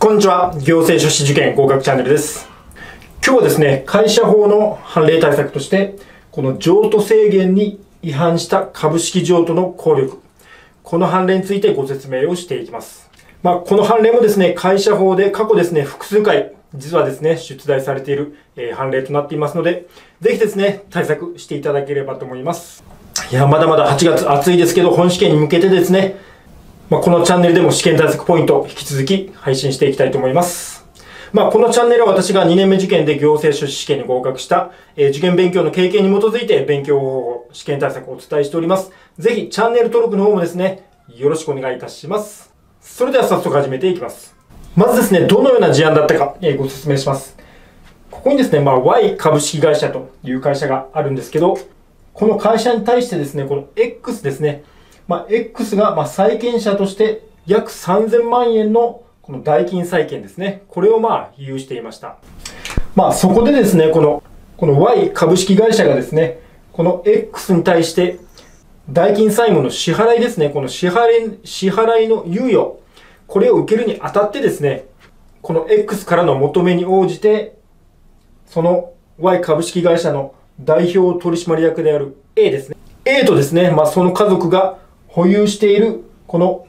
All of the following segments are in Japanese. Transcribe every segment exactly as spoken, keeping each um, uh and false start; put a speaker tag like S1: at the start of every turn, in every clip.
S1: こんにちは。行政書士受験合格チャンネルです。今日はですね、会社法の判例対策として、この譲渡制限に違反した株式譲渡の効力、この判例についてご説明をしていきます。まあ、この判例もですね、会社法で過去ですね、複数回、実はですね、出題されている、えー、判例となっていますので、ぜひですね、対策していただければと思います。いや、まだまだはちがつ暑いですけど、本試験に向けてですね、まあ、このチャンネルでも試験対策ポイント、引き続き配信していきたいと思います。まあ、このチャンネルは私がにねんめ受験で行政書士試験に合格した、えー、受験勉強の経験に基づいて勉強方法、試験対策をお伝えしております。ぜひチャンネル登録の方もですね、よろしくお願いいたします。それでは早速始めていきます。まずですね、どのような事案だったか、えー、ご説明します。ここにですね、まあ、Y 株式会社という会社があるんですけど、この会社に対してですね、この X ですね、まあ、X がまあ債権者として約さんぜんまんえんのこの代金債権ですね。これをまあ有していました。まあそこでですね、この、この Y 株式会社がですね、この X に対して代金債務の支払いですね、この支払い、支払いの猶予、これを受けるにあたってですね、この X からの求めに応じて、その Y 株式会社の代表取締役である A ですね。A とですね、まあその家族が保有しているこの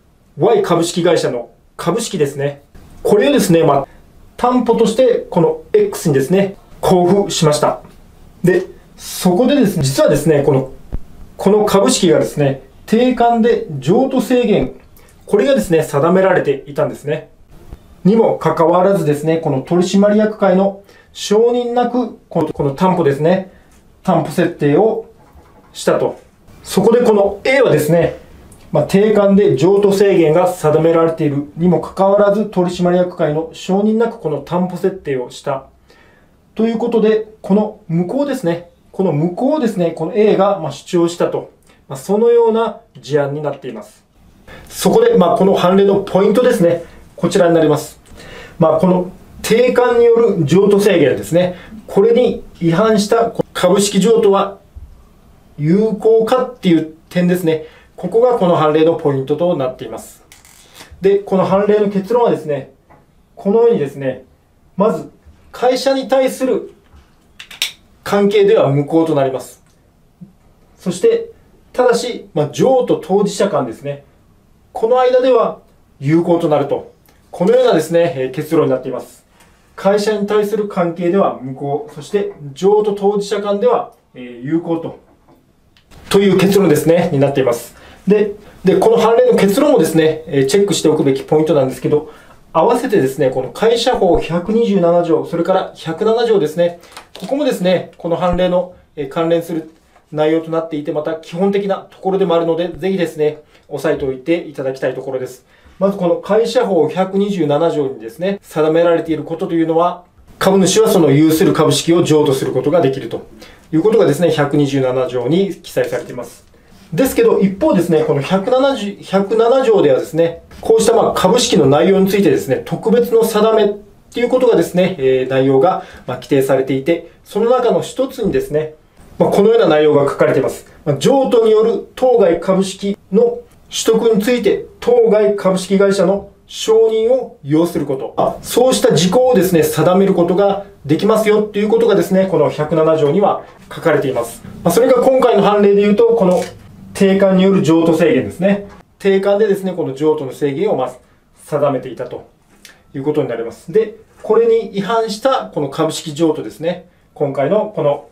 S1: Y 株式会社の株式ですね。これをですね、まあ、担保としてこの X にですね、交付しました。で、そこでですね、実はですね、この、この株式がですね、定款で譲渡制限、これがですね、定められていたんですね。にもかかわらずですね、この取締役会の承認なく、この、この担保ですね、担保設定をしたと。そこでこの A はですね、まあ、定款で譲渡制限が定められているにもかかわらず取締役会の承認なくこの担保設定をした。ということで、この無効ですね。この無効をですね、この A がまあ主張したと。まあ、そのような事案になっています。そこで、まあ、この判例のポイントですね。こちらになります。まあ、この定款による譲渡制限ですね。これに違反した株式譲渡は有効かっていう点ですね。ここがこの判例のポイントとなっています。で、この判例の結論はですね、このようにですね、まず会社に対する関係では無効となります。そして、ただし、まあ、譲渡当事者間ですね、この間では有効となると、このようなですね、結論になっています。会社に対する関係では無効、そして譲渡当事者間では有効と。という結論ですね、になっています。で、で、この判例の結論をですね、チェックしておくべきポイントなんですけど、合わせてですね、この会社法ひゃくにじゅうななじょう、それからひゃくななじょうですね、ここもですね、この判例の関連する内容となっていて、また基本的なところでもあるので、ぜひですね、押さえておいていただきたいところです。まずこの会社法ひゃくにじゅうななじょうにですね、定められていることというのは、株主はその有する株式を譲渡することができるということがですね、ひゃくにじゅうななじょうに記載されています。ですけど、一方ですね、このひゃくななじゅう、ひゃくななじょうではですね、こうしたまあ株式の内容についてですね、特別の定めっていうことがですね、えー、内容がまあ規定されていて、その中の一つにですね、まあ、このような内容が書かれています。まあ、譲渡による当該株式の取得について、当該株式会社の承認を要すること。あ、そうした事項をですね、定めることができますよっていうことがですね、このひゃくななじょうには書かれています。まあ、それが今回の判例で言うと、この定款による譲渡制限ですね。定款でですね、この譲渡の制限をまず定めていたということになります。で、これに違反したこの株式譲渡ですね。今回のこの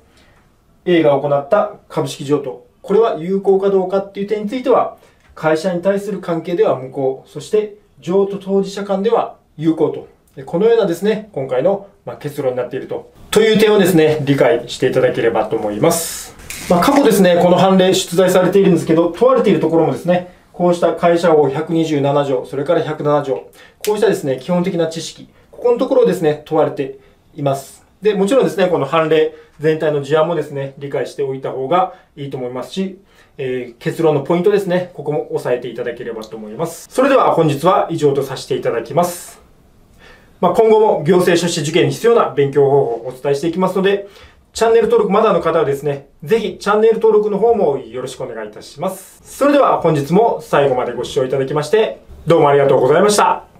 S1: A が行った株式譲渡。これは有効かどうかっていう点については、会社に対する関係では無効。そして譲渡当事者間では有効と。このようなですね、今回の結論になっていると。という点をですね、理解していただければと思います。まあ、過去ですね、この判例出題されているんですけど、問われているところもですね、こうした会社法ひゃくにじゅうななじょう、それからひゃくななじょう、こうしたですね、基本的な知識、ここのところをですね、問われています。で、もちろんですね、この判例全体の事案もですね、理解しておいた方がいいと思いますし、えー、結論のポイントですね、ここも押さえていただければと思います。それでは本日は以上とさせていただきます。まあ、今後も行政書士受験に必要な勉強方法をお伝えしていきますので、チャンネル登録まだの方はですね、ぜひチャンネル登録の方もよろしくお願いいたします。それでは本日も最後までご視聴いただきまして、どうもありがとうございました。